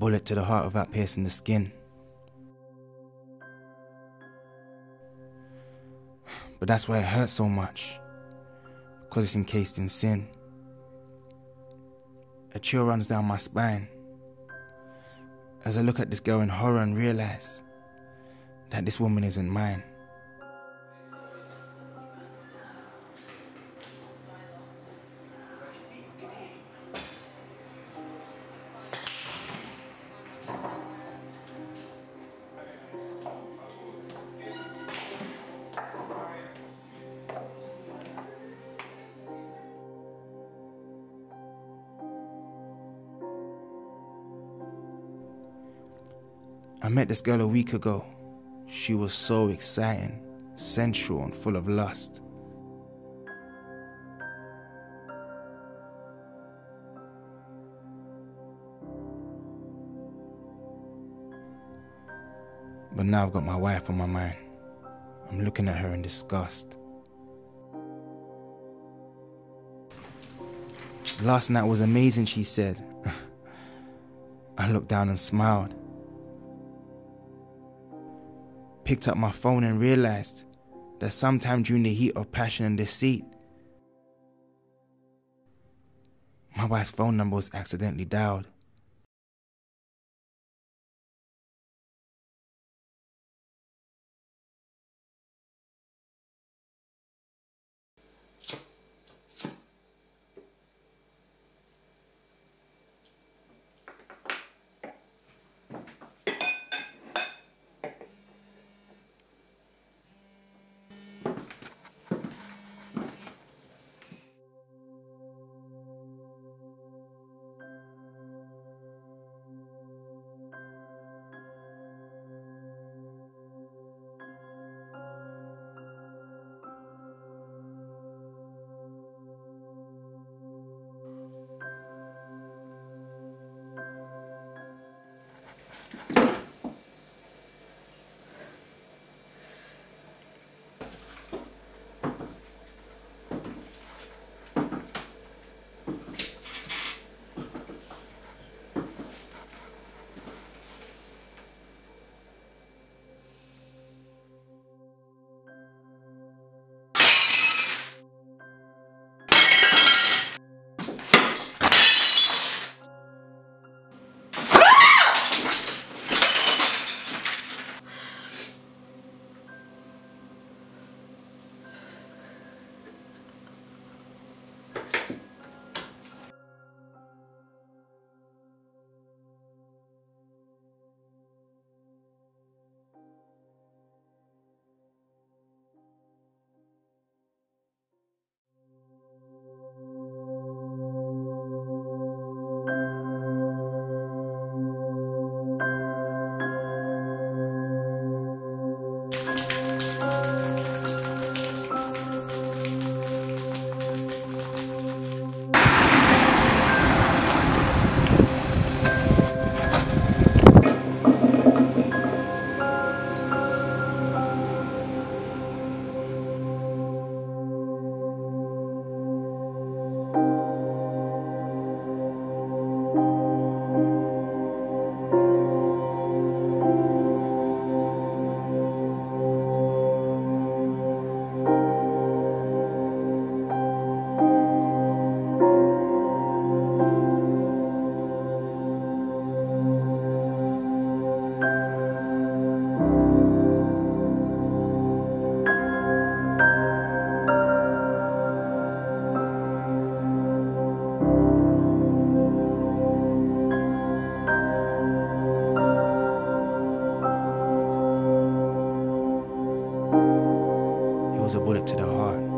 bullet to the heart without piercing the skin. But that's why it hurts so much, because it's encased in sin. A chill runs down my spine as I look at this girl in horror and realize that this woman isn't mine. I met this girl a week ago. She was so exciting, sensual and full of lust. But now I've got my wife on my mind. I'm looking at her in disgust. Last night was amazing, she said. I looked down and smiled. Picked up my phone and realized that sometime during the heat of passion and deceit, my wife's phone number was accidentally dialed. It was a bullet to the heart.